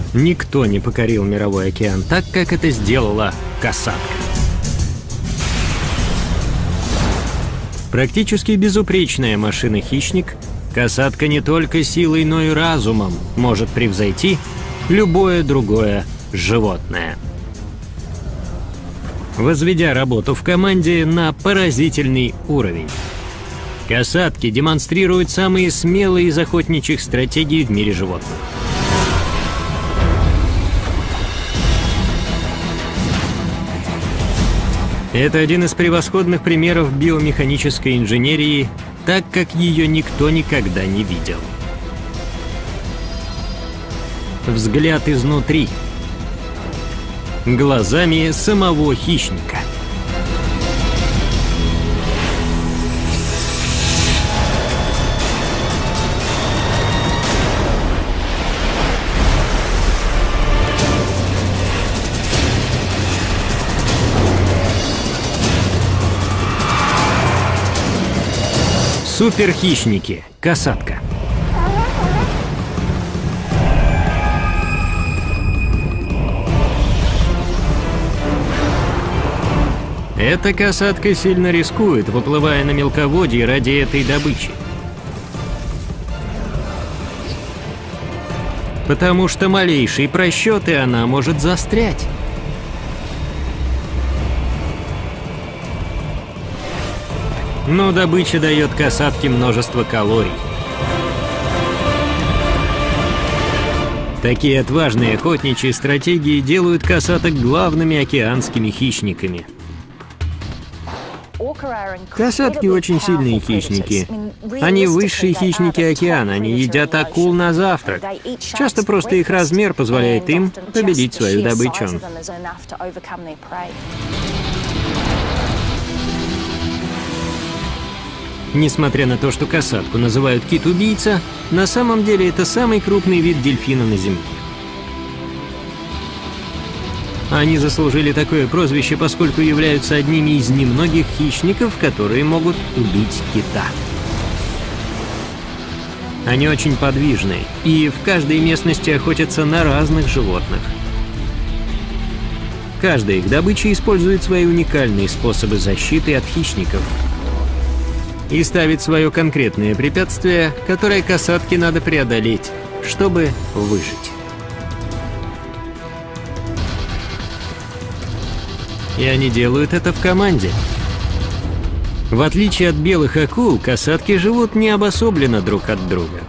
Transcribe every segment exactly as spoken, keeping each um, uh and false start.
Никто не покорил мировой океан так, как это сделала касатка. Практически безупречная машина-хищник, касатка не только силой, но и разумом может превзойти любое другое животное. Возведя работу в команде на поразительный уровень, касатки демонстрируют самые смелые из охотничьих стратегий в мире животных. Это один из превосходных примеров биомеханической инженерии, так как ее никто никогда не видел. Взгляд изнутри. Глазами самого хищника. Суперхищники. Касатка. Эта касатка сильно рискует, выплывая на мелководье ради этой добычи. Потому что малейшие просчеты она может застрять. Но добыча дает касатке множество калорий. Такие отважные охотничьи стратегии делают касаток главными океанскими хищниками. Касатки очень сильные хищники. Они высшие хищники океана, они едят акул на завтрак. Часто просто их размер позволяет им победить свою добычу. Несмотря на то, что касатку называют кит-убийца, на самом деле это самый крупный вид дельфина на Земле. Они заслужили такое прозвище, поскольку являются одними из немногих хищников, которые могут убить кита. Они очень подвижны и в каждой местности охотятся на разных животных. Каждая их добыча использует свои уникальные способы защиты от хищников и ставит свое конкретное препятствие, которое касатке надо преодолеть, чтобы выжить. И они делают это в команде. В отличие от белых акул, касатки живут не обособленно друг от друга.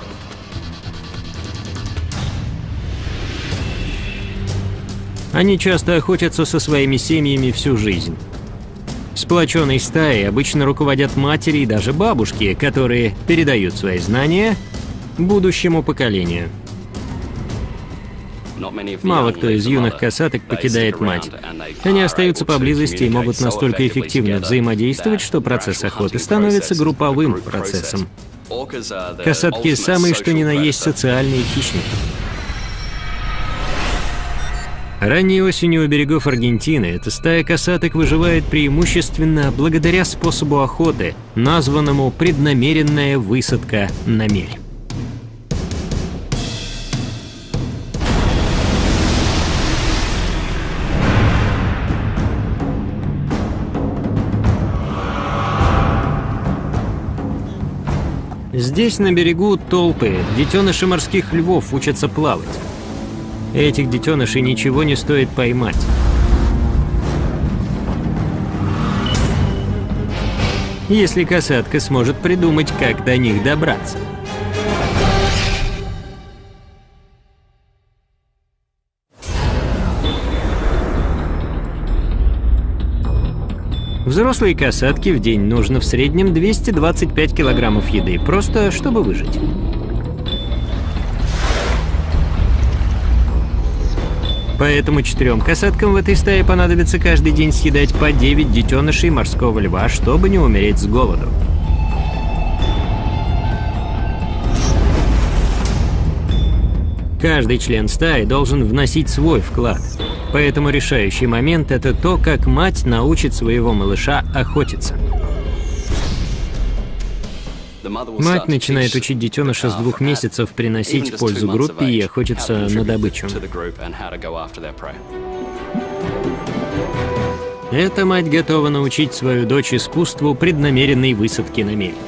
Они часто охотятся со своими семьями всю жизнь. Сплоченной стаей обычно руководят матери и даже бабушки, которые передают свои знания будущему поколению. Мало кто из юных касаток покидает мать. Они остаются поблизости и могут настолько эффективно взаимодействовать, что процесс охоты становится групповым процессом. Касатки – самые что ни на есть социальные хищники. Ранней осенью у берегов Аргентины эта стая касаток выживает преимущественно благодаря способу охоты, названному «преднамеренная высадка на мель». Здесь на берегу толпы детеныши морских львов учатся плавать. Этих детенышей ничего не стоит поймать. Если касатка сможет придумать, как до них добраться. Взрослые касатки в день нужно в среднем двести двадцать пять килограммов еды, просто чтобы выжить. Поэтому четырем касаткам в этой стае понадобится каждый день съедать по девять детенышей морского льва, чтобы не умереть с голоду. Каждый член стаи должен вносить свой вклад. Поэтому решающий момент – это то, как мать научит своего малыша охотиться. Мать начинает учить детеныша с двух месяцев приносить пользу группе и охотиться на добычу. Эта мать готова научить свою дочь искусству преднамеренной высадки на мель.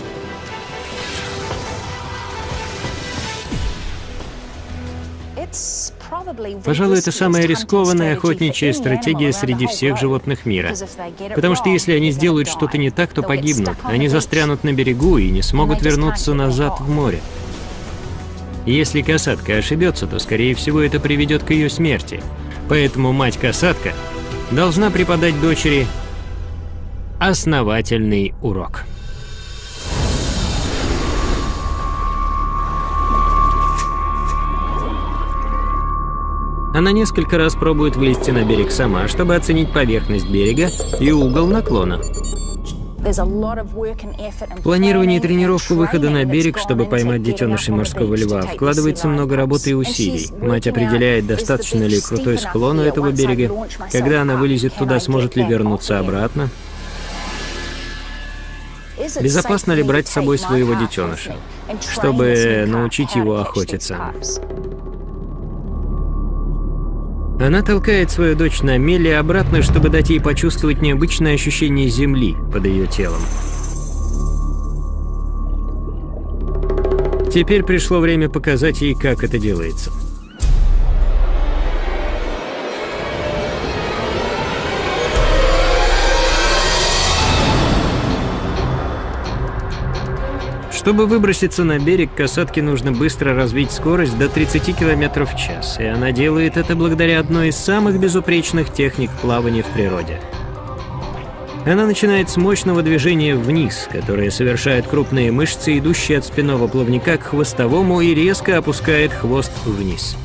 Пожалуй, это самая рискованная охотничья стратегия среди всех животных мира. Потому что если они сделают что-то не так, то погибнут. Они застрянут на берегу и не смогут вернуться назад в море. И если касатка ошибется, то, скорее всего, это приведет к ее смерти. Поэтому мать-касатка должна преподать дочери основательный урок. Она несколько раз пробует вылезти на берег сама, чтобы оценить поверхность берега и угол наклона. Планирование и тренировку выхода на берег, чтобы поймать детенышей морского льва, вкладывается много работы и усилий. Мать определяет, достаточно ли крутой склон у этого берега, когда она вылезет туда, сможет ли вернуться обратно. Безопасно ли брать с собой своего детеныша, чтобы научить его охотиться. Она толкает свою дочь на мель и обратно, чтобы дать ей почувствовать необычное ощущение земли под ее телом. Теперь пришло время показать ей, как это делается. Чтобы выброситься на берег, касатке нужно быстро развить скорость до тридцати километров в час, и она делает это благодаря одной из самых безупречных техник плавания в природе. Она начинает с мощного движения вниз, которое совершают крупные мышцы, идущие от спинного плавника к хвостовому, и резко опускает хвост вниз.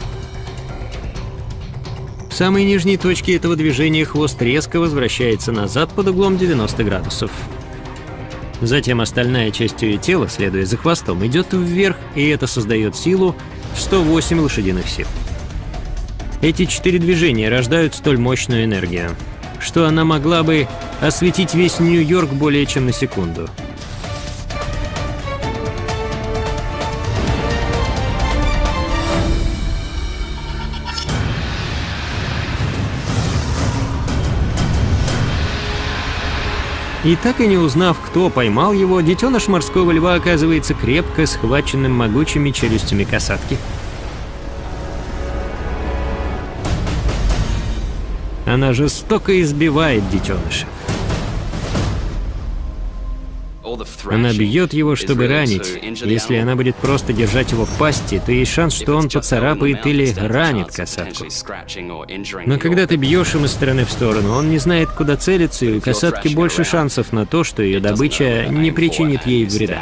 В самой нижней точке этого движения хвост резко возвращается назад под углом девяносто градусов. Затем остальная часть ее тела, следуя за хвостом, идет вверх, и это создает силу в сто восемь лошадиных сил. Эти четыре движения рождают столь мощную энергию, что она могла бы осветить весь Нью-Йорк более чем на секунду. И так и не узнав, кто поймал его, детеныш морского льва оказывается крепко схваченным могучими челюстями касатки. Она жестоко избивает детеныша. Она бьет его, чтобы ранить. Если она будет просто держать его в пасти, то есть шанс, что он поцарапает или ранит касатку. Но когда ты бьешь им из стороны в сторону, он не знает, куда целиться, и у касатки больше шансов на то, что ее добыча не причинит ей вреда.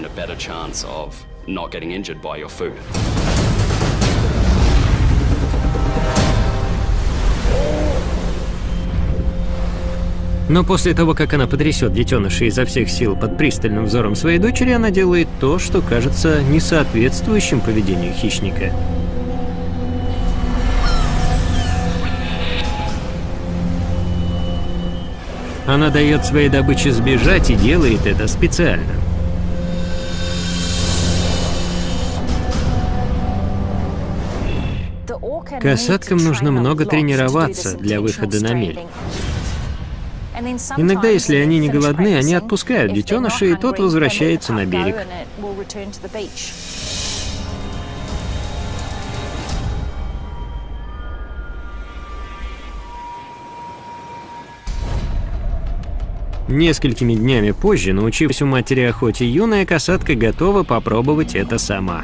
Но после того, как она потрясет детеныша изо всех сил под пристальным взором своей дочери, она делает то, что кажется несоответствующим поведению хищника. Она дает своей добыче сбежать и делает это специально. Касаткам нужно много тренироваться для выхода на мель. Иногда, если они не голодны, они отпускают детеныша, и тот возвращается на берег. Несколькими днями позже, научившись у матери охоте, юная касатка готова попробовать это сама.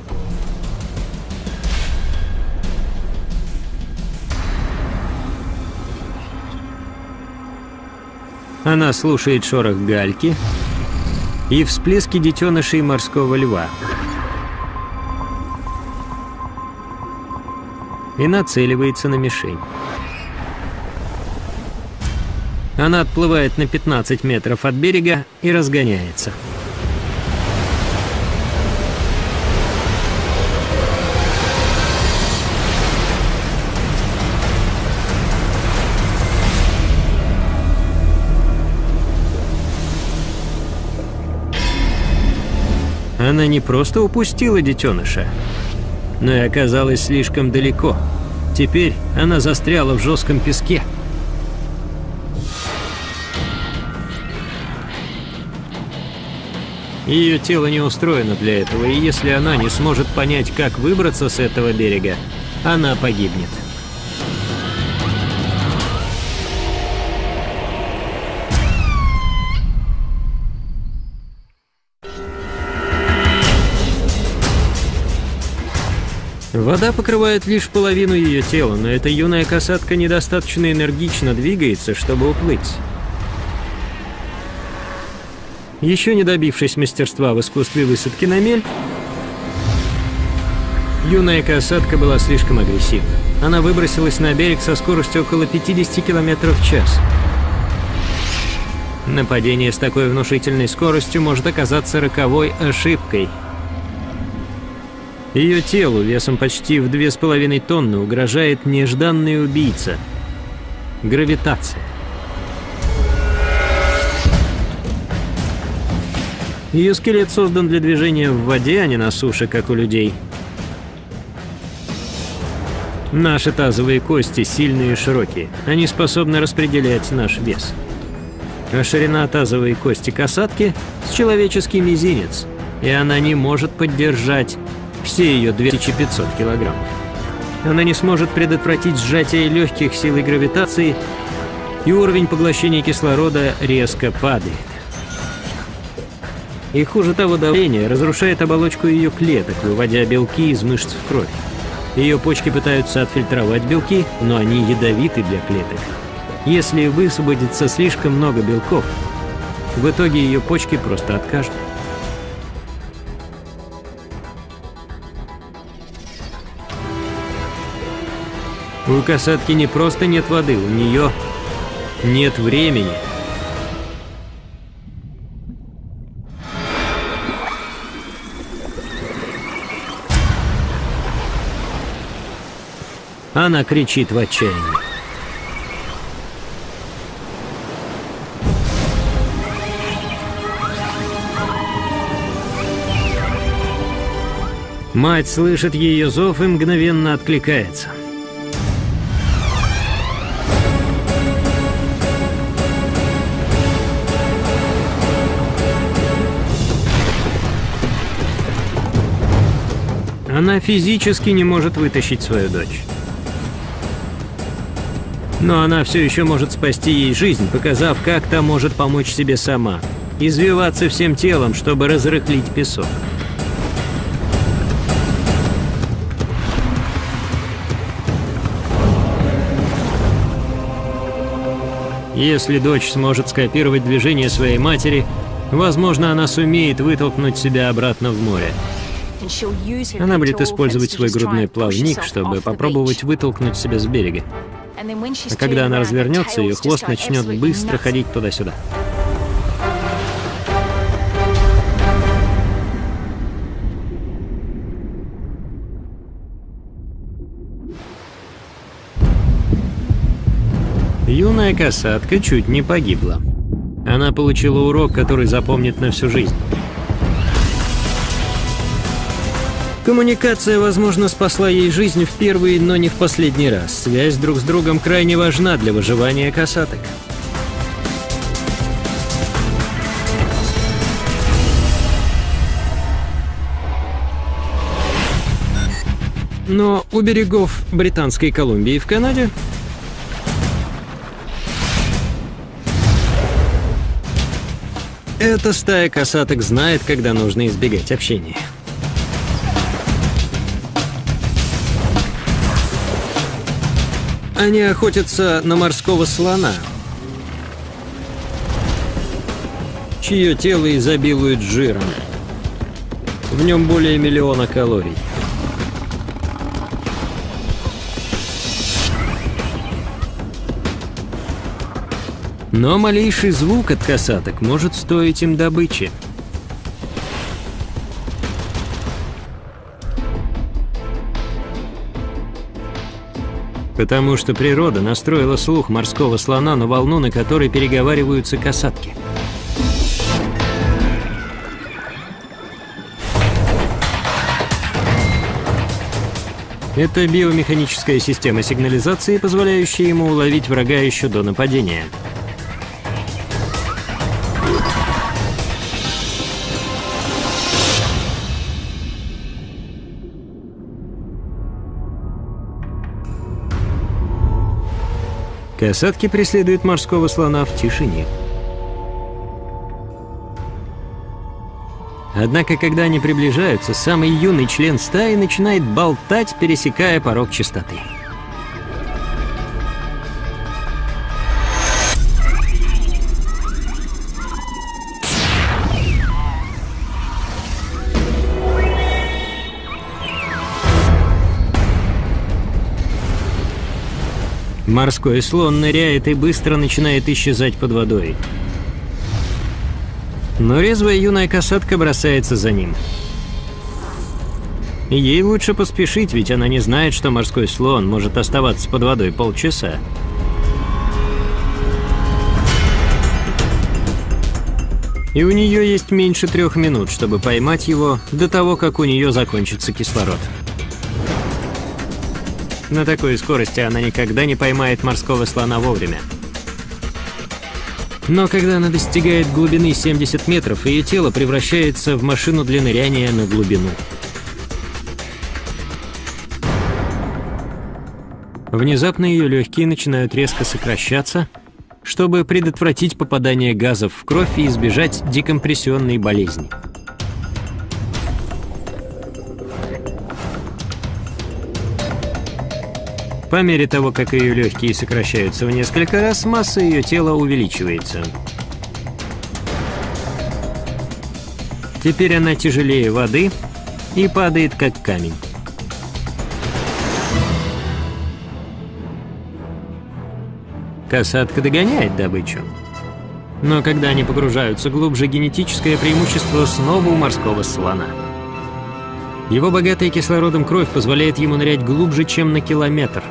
Она слушает шорох гальки и всплески детенышей морского льва и нацеливается на мишень. Она отплывает на пятнадцать метров от берега и разгоняется. Она не просто упустила детеныша, но и оказалась слишком далеко. Теперь она застряла в жестком песке. Ее тело не устроено для этого, и если она не сможет понять, как выбраться с этого берега, она погибнет. Вода покрывает лишь половину ее тела, но эта юная касатка недостаточно энергично двигается, чтобы уплыть. Еще не добившись мастерства в искусстве высадки на мель, юная касатка была слишком агрессивна. Она выбросилась на берег со скоростью около пятидесяти километров в час. Нападение с такой внушительной скоростью может оказаться роковой ошибкой. Ее телу весом почти в две с половиной тонны угрожает нежданный убийца – гравитация. Ее скелет создан для движения в воде, а не на суше, как у людей. Наши тазовые кости сильные и широкие. Они способны распределять наш вес. А ширина тазовой кости касатки с человеческий мизинец, и она не может поддержать все ее две тысячи пятьсот килограммов. Она не сможет предотвратить сжатие легких силой гравитации, и уровень поглощения кислорода резко падает. И хуже того, давление разрушает оболочку ее клеток, выводя белки из мышц в кровь. Ее почки пытаются отфильтровать белки, но они ядовиты для клеток. Если высвободится слишком много белков, в итоге ее почки просто откажут. У касатки не просто нет воды, у нее нет времени. Она кричит в отчаянии. Мать слышит ее зов и мгновенно откликается. Она физически не может вытащить свою дочь. Но она все еще может спасти ей жизнь, показав, как та может помочь себе сама. Извиваться всем телом, чтобы разрыхлить песок. Если дочь сможет скопировать движение своей матери, возможно, она сумеет вытолкнуть себя обратно в море. Она будет использовать свой грудной плавник, чтобы попробовать вытолкнуть себя с берега. А когда она развернется, ее хвост начнет быстро ходить туда-сюда. Юная касатка чуть не погибла. Она получила урок, который запомнит на всю жизнь. Коммуникация, возможно, спасла ей жизнь в первый, но не в последний раз. Связь друг с другом крайне важна для выживания касаток. Но у берегов Британской Колумбии в Канаде эта стая касаток знает, когда нужно избегать общения. Они охотятся на морского слона, чье тело изобилует жиром. В нем более миллиона калорий. Но малейший звук от касаток может стоить им добычи. Потому что природа настроила слух морского слона на волну, на которой переговариваются касатки. Это биомеханическая система сигнализации, позволяющая ему уловить врага еще до нападения. Касатки преследуют морского слона в тишине. Однако, когда они приближаются, самый юный член стаи начинает болтать, пересекая порог чистоты. Морской слон ныряет и быстро начинает исчезать под водой. Но резвая юная касатка бросается за ним. Ей лучше поспешить, ведь она не знает, что морской слон может оставаться под водой полчаса. И у нее есть меньше трех минут, чтобы поймать его до того, как у нее закончится кислород. На такой скорости она никогда не поймает морского слона вовремя. Но когда она достигает глубины семьдесят метров, ее тело превращается в машину для ныряния на глубину. Внезапно ее легкие начинают резко сокращаться, чтобы предотвратить попадание газов в кровь и избежать декомпрессионной болезни. По мере того, как ее легкие сокращаются в несколько раз, масса ее тела увеличивается. Теперь она тяжелее воды и падает как камень. Касатка догоняет добычу. Но когда они погружаются глубже, генетическое преимущество снова у морского слона. Его богатая кислородом кровь позволяет ему нырять глубже, чем на километр.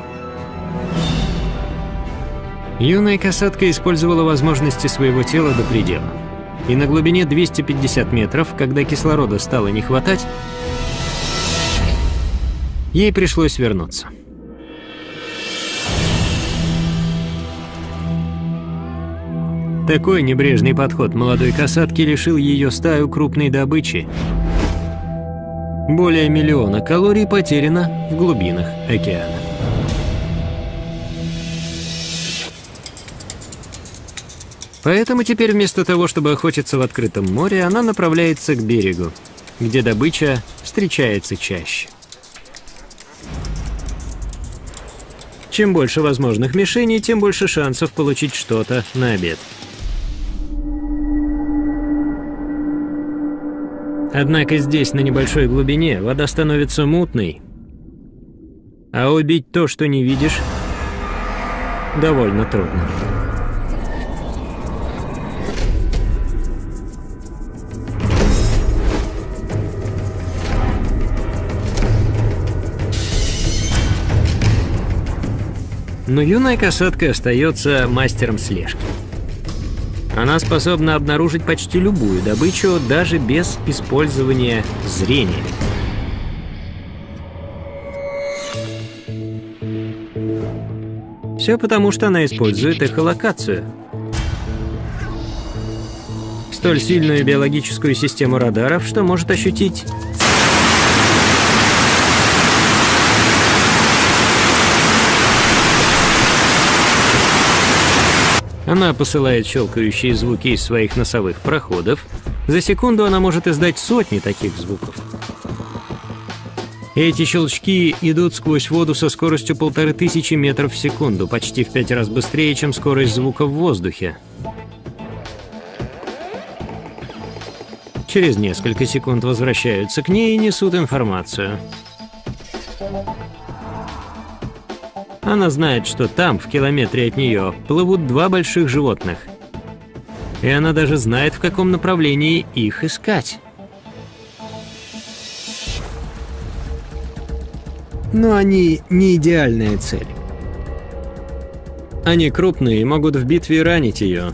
Юная касатка использовала возможности своего тела до предела. И на глубине двухсот пятидесяти метров, когда кислорода стало не хватать, ей пришлось вернуться. Такой небрежный подход молодой касатки лишил ее стаю крупной добычи. Более миллиона калорий потеряно в глубинах океана. Поэтому теперь вместо того, чтобы охотиться в открытом море, она направляется к берегу, где добыча встречается чаще. Чем больше возможных мишеней, тем больше шансов получить что-то на обед. Однако здесь, на небольшой глубине, вода становится мутной, а убить то, что не видишь, довольно трудно. Но юная касатка остается мастером слежки. Она способна обнаружить почти любую добычу, даже без использования зрения. Все потому, что она использует эхолокацию. Столь сильную биологическую систему радаров, что может ощутить Она посылает щелкающие звуки из своих носовых проходов. За секунду она может издать сотни таких звуков. Эти щелчки идут сквозь воду со скоростью полторы тысячи метров в секунду, почти в пять раз быстрее, чем скорость звука в воздухе. Через несколько секунд возвращаются к ней и несут информацию. Она знает, что там, в километре от нее, плывут два больших животных. И она даже знает, в каком направлении их искать. Но они не идеальная цель. Они крупные и могут в битве ранить ее.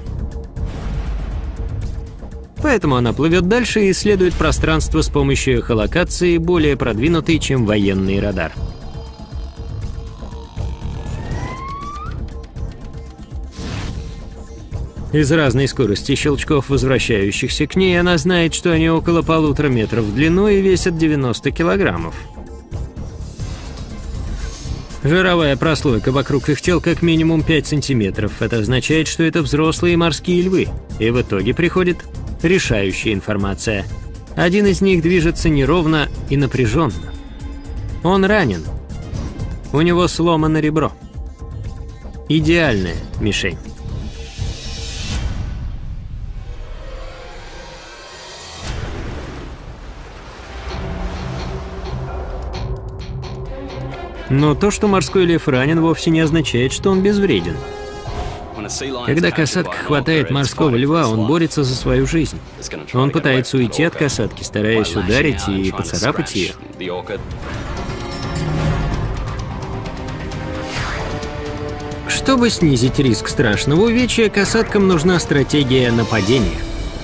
Поэтому она плывет дальше и исследует пространство с помощью эхолокации, более продвинутой, чем военный радар. Из разной скорости щелчков, возвращающихся к ней, она знает, что они около полутора метров в длину и весят девяносто килограммов. Жировая прослойка вокруг их тел как минимум пять сантиметров. Это означает, что это взрослые морские львы. И в итоге приходит решающая информация. Один из них движется неровно и напряженно. Он ранен. У него сломано ребро. Идеальная мишень. Но то, что морской лев ранен, вовсе не означает, что он безвреден. Когда касатка хватает морского льва, он борется за свою жизнь. Он пытается уйти от касатки, стараясь ударить и поцарапать ее. Чтобы снизить риск страшного увечья, касаткам нужна стратегия нападения.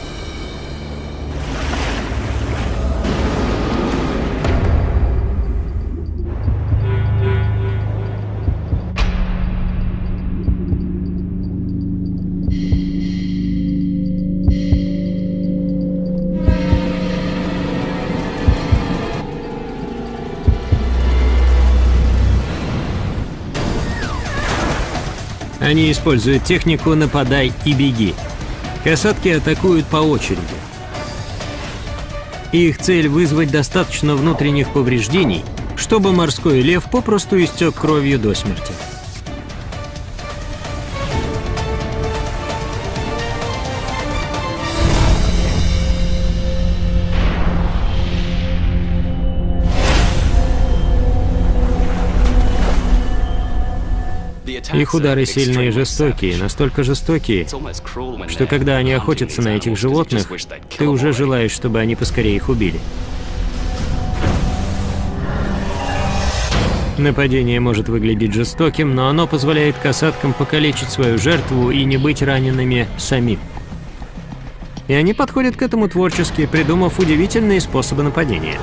Они используют технику «нападай и беги». Касатки атакуют по очереди. Их цель — вызвать достаточно внутренних повреждений, чтобы морской лев попросту истек кровью до смерти. Их удары сильные и жестокие, настолько жестокие, что когда они охотятся на этих животных, ты уже желаешь, чтобы они поскорее их убили. Нападение может выглядеть жестоким, но оно позволяет касаткам покалечить свою жертву и не быть ранеными самим. И они подходят к этому творчески, придумав удивительные способы нападения.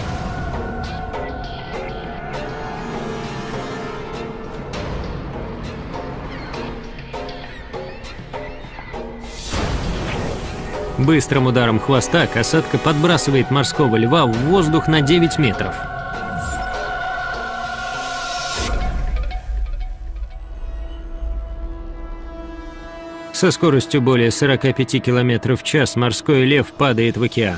Быстрым ударом хвоста касатка подбрасывает морского льва в воздух на девять метров. Со скоростью более сорока пяти километров в час морской лев падает в океан.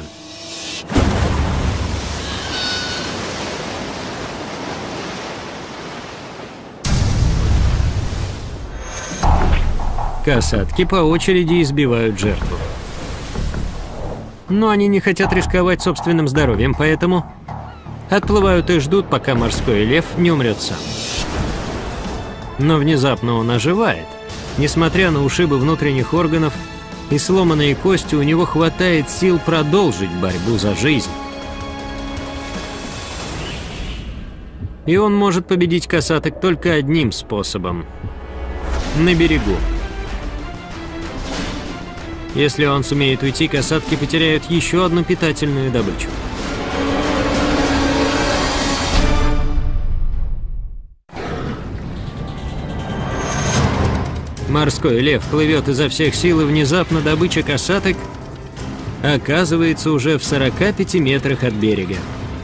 Касатки по очереди избивают жертву. Но они не хотят рисковать собственным здоровьем, поэтому отплывают и ждут, пока морской лев не умрет сам. Но внезапно он оживает. Несмотря на ушибы внутренних органов и сломанные кости, у него хватает сил продолжить борьбу за жизнь. И он может победить касаток только одним способом – на берегу. Если он сумеет уйти, касатки потеряют еще одну питательную добычу. Морской лев плывет изо всех сил, и внезапно добыча касаток оказывается уже в сорока пяти метрах от берега.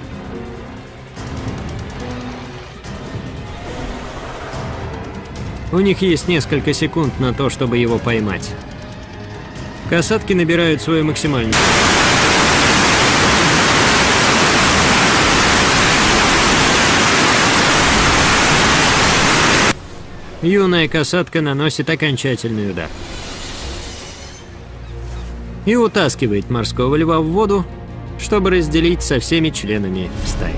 У них есть несколько секунд на то, чтобы его поймать. Касатки набирают свою максимальную. Юная касатка наносит окончательный удар. И утаскивает морского льва в воду, чтобы разделить со всеми членами стаи.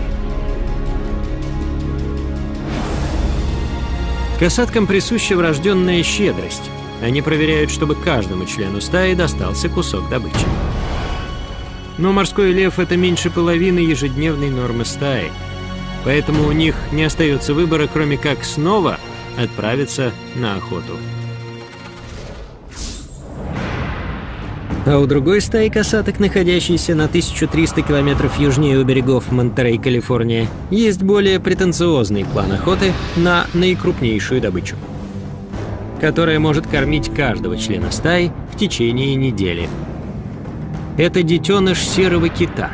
Касаткам присуща врожденная щедрость. Они проверяют, чтобы каждому члену стаи достался кусок добычи. Но морской лев — это меньше половины ежедневной нормы стаи. Поэтому у них не остается выбора, кроме как снова отправиться на охоту. А у другой стаи касаток, находящейся на тысячу триста километров южнее у берегов Монтерей, Калифорния, есть более претенциозный план охоты на наикрупнейшую добычу, которая может кормить каждого члена стаи в течение недели. Это детеныш серого кита.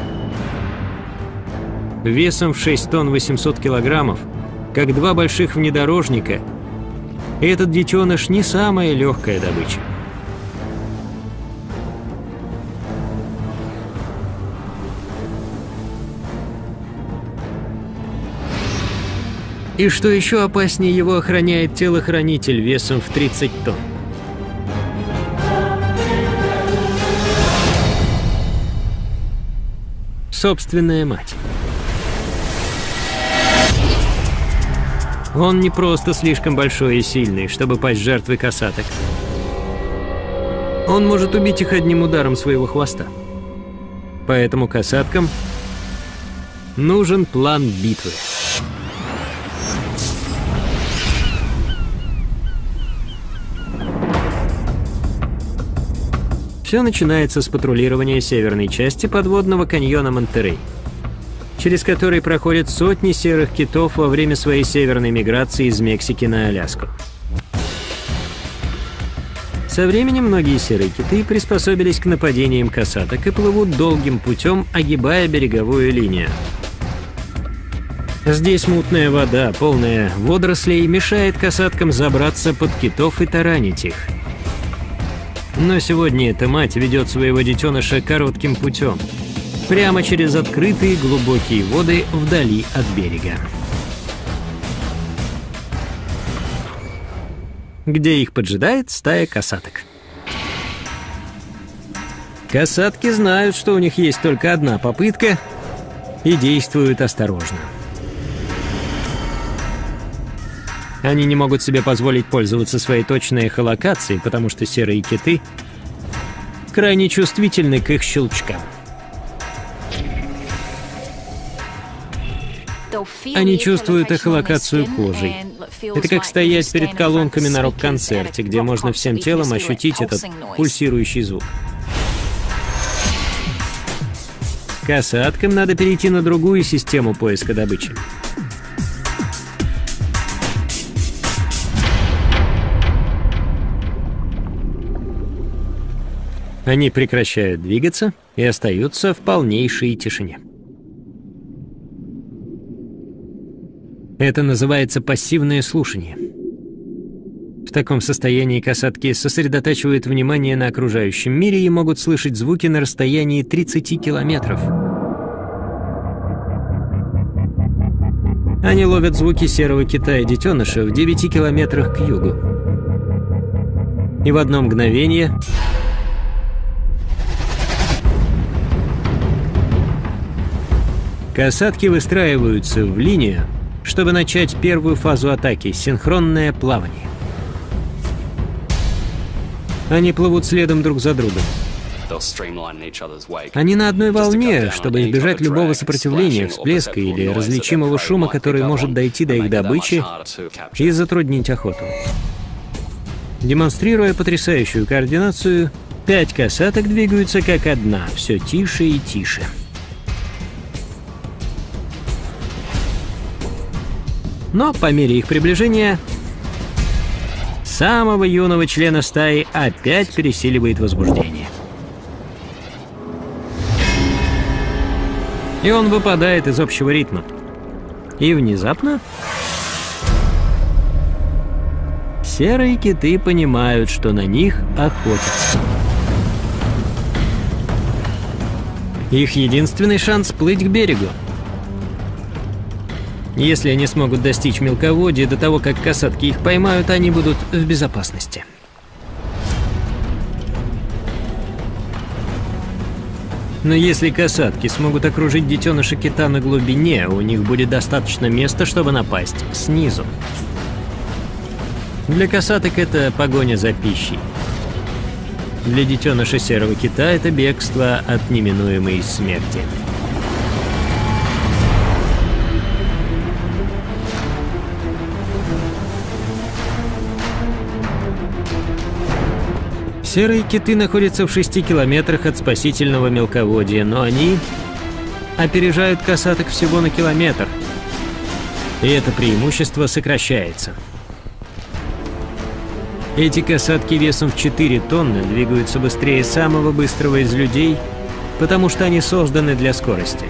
Весом в шесть тонн восемьсот килограммов, как два больших внедорожника, этот детеныш не самая легкая добыча. И что еще опаснее, его охраняет телохранитель весом в тридцать тонн. Собственная мать. Он не просто слишком большой и сильный, чтобы пасть жертвой косаток. Он может убить их одним ударом своего хвоста. Поэтому косаткам нужен план битвы. Все начинается с патрулирования северной части подводного каньона Монтерей, через который проходят сотни серых китов во время своей северной миграции из Мексики на Аляску. Со временем многие серые киты приспособились к нападениям косаток и плывут долгим путем, огибая береговую линию. Здесь мутная вода, полная водорослей, мешает косаткам забраться под китов и таранить их. Но сегодня эта мать ведет своего детеныша коротким путем, прямо через открытые глубокие воды вдали от берега, где их поджидает стая косаток. Косатки знают, что у них есть только одна попытка, и действуют осторожно. Они не могут себе позволить пользоваться своей точной эхолокацией, потому что серые киты крайне чувствительны к их щелчкам. Они чувствуют эхолокацию кожей. Это как стоять перед колонками на рок-концерте, где можно всем телом ощутить этот пульсирующий звук. Косаткам надо перейти на другую систему поиска добычи. Они прекращают двигаться и остаются в полнейшей тишине. Это называется пассивное слушание. В таком состоянии косатки сосредотачивают внимание на окружающем мире и могут слышать звуки на расстоянии тридцати километров. Они ловят звуки серого кита и детеныша в девяти километрах к югу. И в одно мгновение косатки выстраиваются в линию, чтобы начать первую фазу атаки — синхронное плавание. Они плывут следом друг за другом. Они на одной волне, чтобы избежать любого сопротивления, всплеска или различимого шума, который может дойти до их добычи и затруднить охоту. Демонстрируя потрясающую координацию, пять косаток двигаются как одна, все тише и тише. Но по мере их приближения самого юного члена стаи опять пересиливает возбуждение. И он выпадает из общего ритма. И внезапно серые киты понимают, что на них охотятся. Их единственный шанс — плыть к берегу. Если они смогут достичь мелководья до того, как косатки их поймают, они будут в безопасности. Но если косатки смогут окружить детеныша кита на глубине, у них будет достаточно места, чтобы напасть снизу. Для косаток это погоня за пищей. Для детеныша серого кита это бегство от неминуемой смерти. Серые киты находятся в шести километрах от спасительного мелководья, но они опережают косаток всего на километр, и это преимущество сокращается. Эти касатки весом в четыре тонны двигаются быстрее самого быстрого из людей, потому что они созданы для скорости.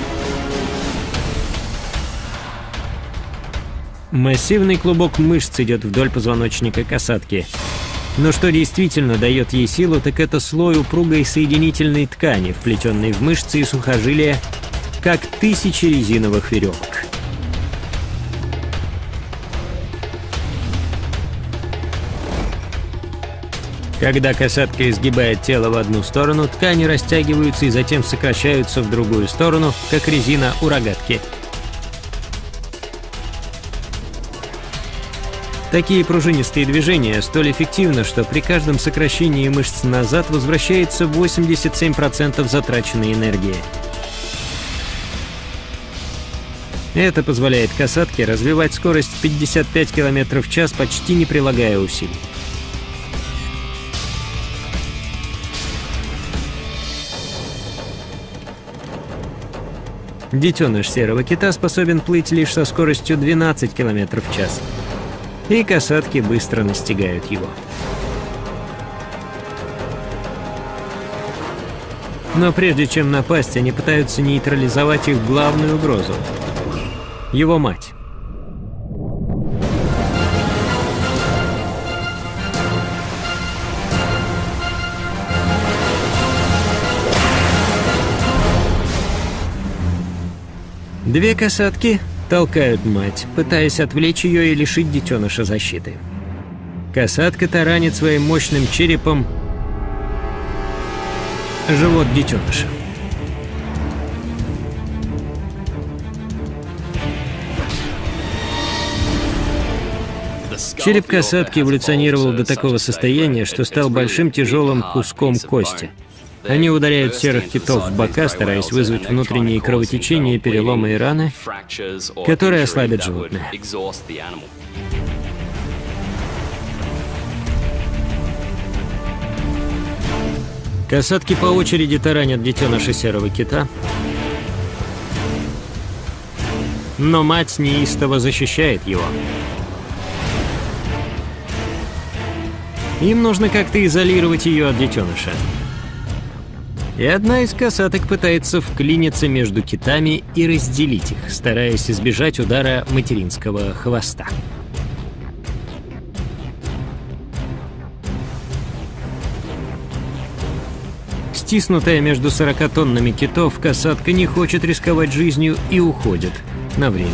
Массивный клубок мышц идет вдоль позвоночника касатки. Но что действительно дает ей силу, так это слой упругой соединительной ткани, вплетенной в мышцы и сухожилия, как тысячи резиновых веревок. Когда касатка изгибает тело в одну сторону, ткани растягиваются и затем сокращаются в другую сторону, как резина у рогатки. Такие пружинистые движения столь эффективны, что при каждом сокращении мышц назад возвращается восемьдесят семь процентов затраченной энергии. Это позволяет касатке развивать скорость пятьдесят пять километров в час, почти не прилагая усилий. Детеныш серого кита способен плыть лишь со скоростью двенадцать километров в час. И касатки быстро настигают его. Но прежде чем напасть, они пытаются нейтрализовать их главную угрозу — его мать. Две касатки толкают мать, пытаясь отвлечь ее и лишить детеныша защиты. Касатка таранит своим мощным черепом живот детеныша. Череп касатки эволюционировал до такого состояния, что стал большим тяжелым куском кости. Они ударяют серых китов в бока, стараясь вызвать внутренние кровотечения, переломы и раны, которые ослабят животное. Касатки по очереди таранят детеныша серого кита, но мать неистово защищает его. Им нужно как-то изолировать ее от детеныша. И одна из касаток пытается вклиниться между китами и разделить их, стараясь избежать удара материнского хвоста. Стиснутая между сорока тоннами китов, касатка не хочет рисковать жизнью и уходит на время.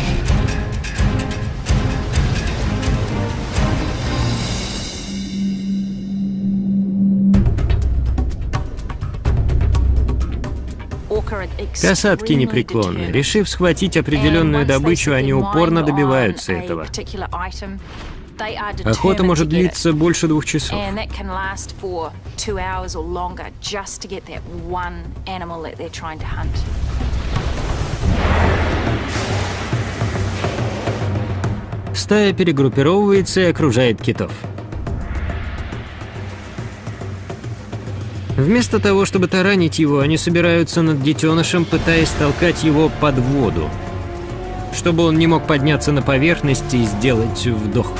Касатки непреклонны. Решив схватить определенную добычу, они упорно добиваются этого. Охота может длиться больше двух часов. Стая перегруппировывается и окружает китов. Вместо того, чтобы таранить его, они собираются над детенышем, пытаясь толкать его под воду, чтобы он не мог подняться на поверхность и сделать вдох.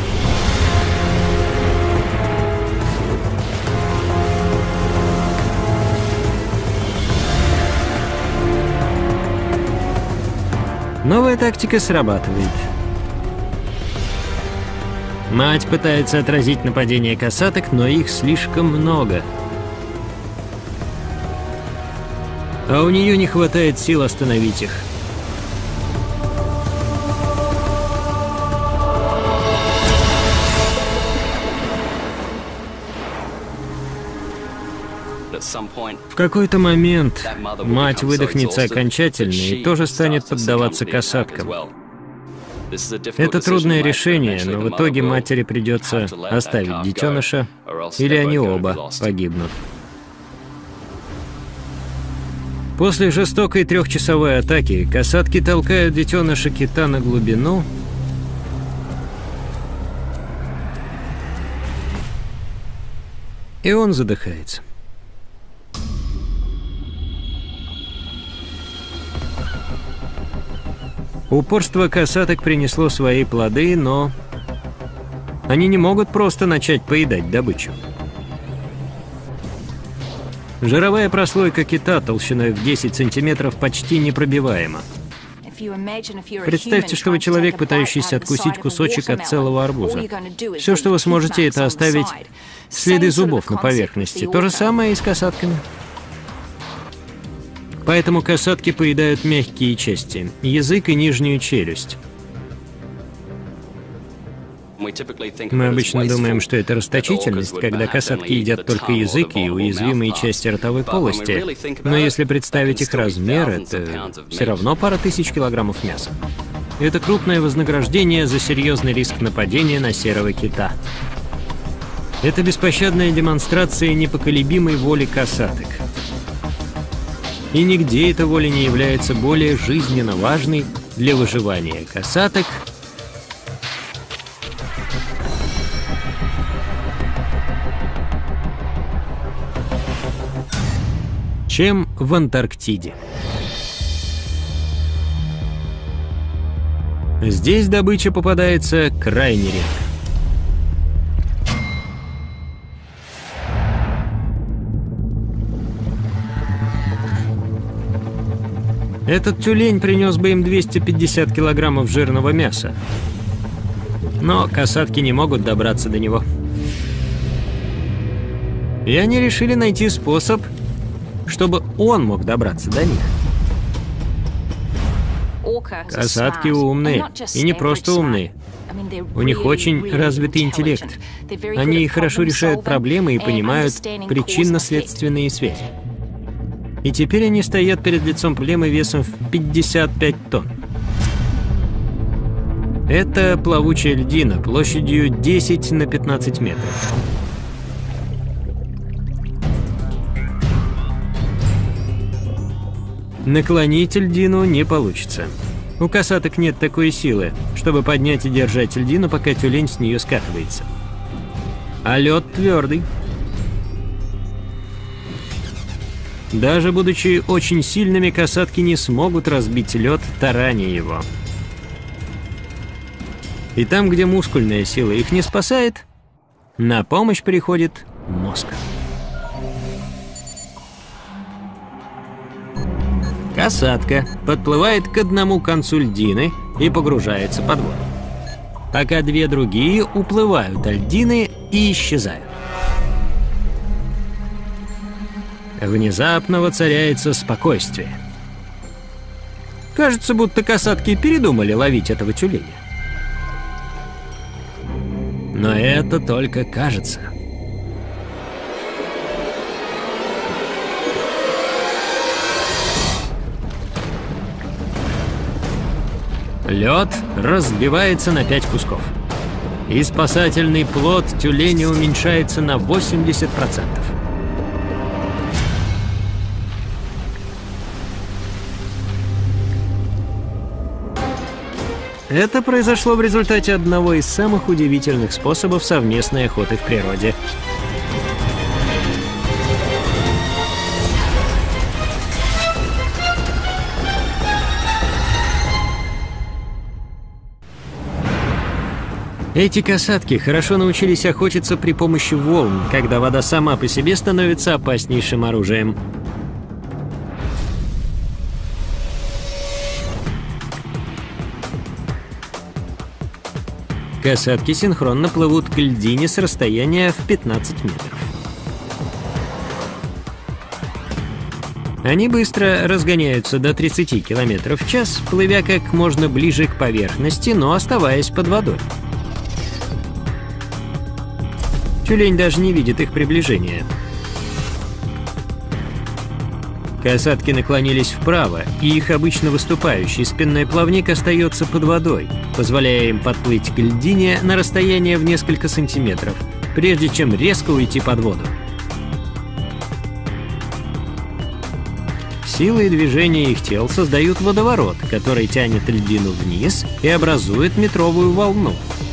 Новая тактика срабатывает. Мать пытается отразить нападение касаток, но их слишком много. А у нее не хватает сил остановить их. В какой-то момент мать выдохнется окончательно и тоже станет поддаваться касаткам. Это трудное решение, но в итоге матери придется оставить детеныша, или они оба погибнут. После жестокой трехчасовой атаки касатки толкают детеныша кита на глубину, и он задыхается. Упорство касаток принесло свои плоды, но Они не могут просто начать поедать добычу. Жировая прослойка кита толщиной в десять сантиметров почти непробиваема. Представьте, что вы человек, пытающийся откусить кусочек от целого арбуза. Все, что вы сможете, это оставить следы зубов на поверхности. То же самое и с касатками. Поэтому касатки поедают мягкие части – язык и нижнюю челюсть. Мы обычно думаем, что это расточительность, когда касатки едят только язык и уязвимые части ротовой полости. Но если представить их размер, это все равно пара тысяч килограммов мяса. Это крупное вознаграждение за серьезный риск нападения на серого кита. Это беспощадная демонстрация непоколебимой воли касаток. И нигде эта воля не является более жизненно важной для выживания касаток, чем в Антарктиде. Здесь добыча попадается крайне редко. Этот тюлень принес бы им двести пятьдесят килограммов жирного мяса. Но касатки не могут добраться до него. И они решили найти способ, чтобы он мог добраться до них. Касатки умные, и не просто умные. У них очень развитый интеллект. Они хорошо решают проблемы и понимают причинно-следственные связи. И теперь они стоят перед лицом проблемы весом в пятьдесят пять тонн. Это плавучая льдина площадью десять на пятнадцать метров. Наклонить льдину не получится. У касаток нет такой силы, чтобы поднять и держать льдину, пока тюлень с нее скатывается. А лед твердый. Даже будучи очень сильными, касатки не смогут разбить лед, тараня его. И там, где мускульная сила их не спасает, на помощь приходит мозг. Касатка подплывает к одному концу льдины и погружается под воду, пока две другие уплывают от льдины и исчезают. Внезапно воцаряется спокойствие. Кажется, будто касатки передумали ловить этого тюленя. Но это только кажется. Лед разбивается на пять кусков. И спасательный плод тюленя уменьшается на восемьдесят процентов. Это произошло в результате одного из самых удивительных способов совместной охоты в природе. Эти касатки хорошо научились охотиться при помощи волн, когда вода сама по себе становится опаснейшим оружием. Касатки синхронно плывут к льдине с расстояния в пятнадцать метров. Они быстро разгоняются до тридцати километров в час, плывя как можно ближе к поверхности, но оставаясь под водой. Тюлень даже не видит их приближения. Касатки наклонились вправо, и их обычно выступающий спинной плавник остается под водой, позволяя им подплыть к льдине на расстояние в несколько сантиметров, прежде чем резко уйти под воду. Силы и движения их тел создают водоворот, который тянет льдину вниз и образует метровую волну.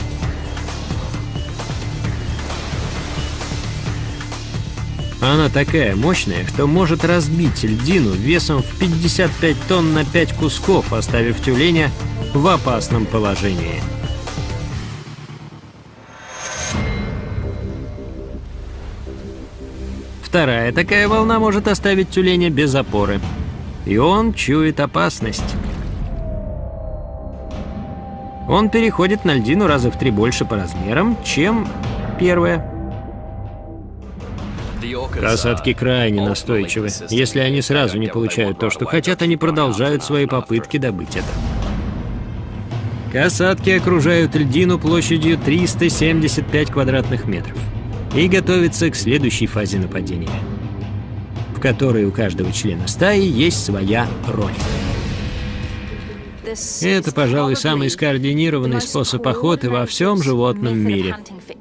Она такая мощная, что может разбить льдину весом в пятьдесят пять тонн на пять кусков, оставив тюленя в опасном положении. Вторая такая волна может оставить тюленя без опоры. И он чует опасность. Он переходит на льдину раза в три больше по размерам, чем первая. Касатки крайне настойчивы. Если они сразу не получают то, что хотят, они продолжают свои попытки добыть это. Касатки окружают льдину площадью триста семьдесят пять квадратных метров и готовятся к следующей фазе нападения, в которой у каждого члена стаи есть своя роль. Это, пожалуй, самый скоординированный способ охоты во всем животном мире.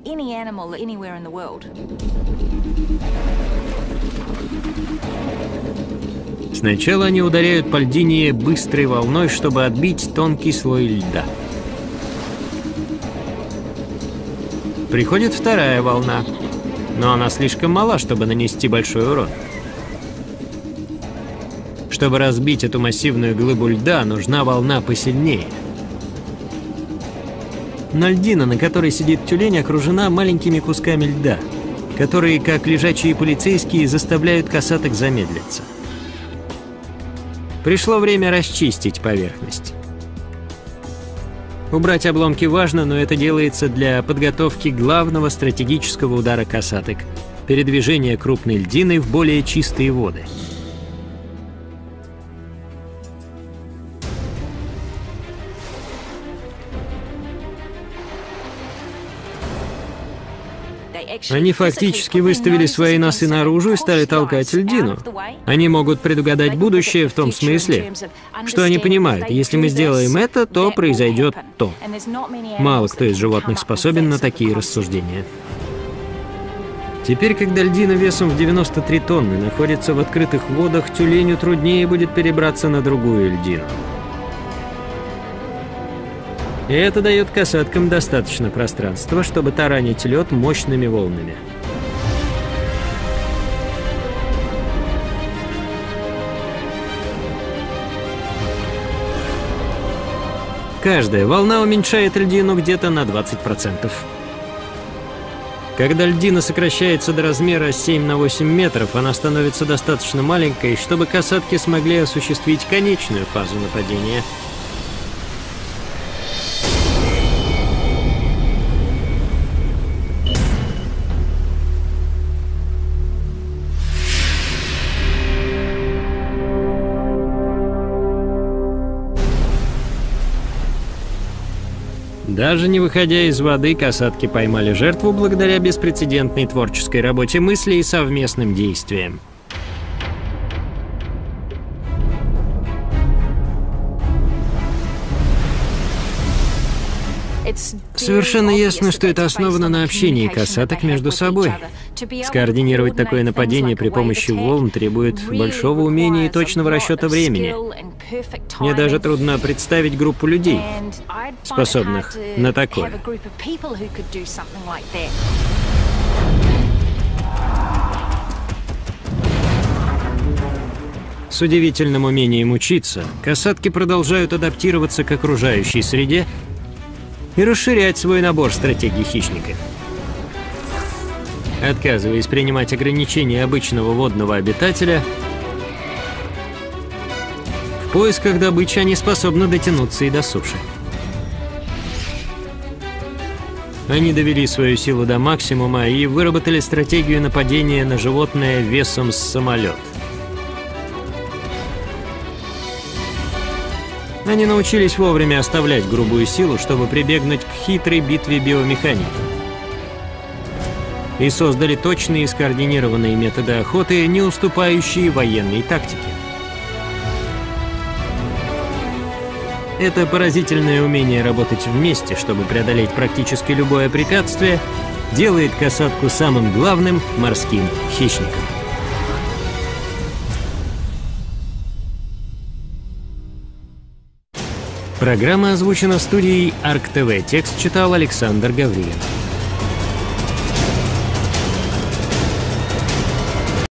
Сначала они ударяют по льдине быстрой волной, чтобы отбить тонкий слой льда. Приходит вторая волна, но она слишком мала, чтобы нанести большой урон. Чтобы разбить эту массивную глыбу льда, нужна волна посильнее. Но льдина, на которой сидит тюлень, окружена маленькими кусками льда, которые, как лежачие полицейские, заставляют касаток замедлиться. Пришло время расчистить поверхность. Убрать обломки важно, но это делается для подготовки главного стратегического удара касаток – передвижения крупной льдины в более чистые воды. Они фактически выставили свои носы наружу и стали толкать льдину. Они могут предугадать будущее в том смысле, что они понимают, если мы сделаем это, то произойдет то. Мало кто из животных способен на такие рассуждения. Теперь, когда льдина весом в девяносто три тонны находится в открытых водах, тюленю труднее будет перебраться на другую льдину. И это дает касаткам достаточно пространства, чтобы таранить лед мощными волнами. Каждая волна уменьшает льдину где-то на двадцать процентов. Когда льдина сокращается до размера семь на восемь метров, она становится достаточно маленькой, чтобы касатки смогли осуществить конечную фазу нападения. Даже не выходя из воды, касатки поймали жертву благодаря беспрецедентной творческой работе мысли и совместным действиям. Совершенно ясно, что это основано на общении касаток между собой. Скоординировать такое нападение при помощи волн требует большого умения и точного расчета времени. Мне даже трудно представить группу людей, способных на такое. С удивительным умением учиться, касатки продолжают адаптироваться к окружающей среде и расширять свой набор стратегий хищника. Отказываясь принимать ограничения обычного водного обитателя, в поисках добычи они способны дотянуться и до суши. Они довели свою силу до максимума и выработали стратегию нападения на животное весом с самолет. Они научились вовремя оставлять грубую силу, чтобы прибегнуть к хитрой битве биомеханики. И создали точные и скоординированные методы охоты, не уступающие военной тактике. Это поразительное умение работать вместе, чтобы преодолеть практически любое препятствие, делает касатку самым главным морским хищником. Программа озвучена студией Арк ТВ. Текст читал Александр Гаврилин.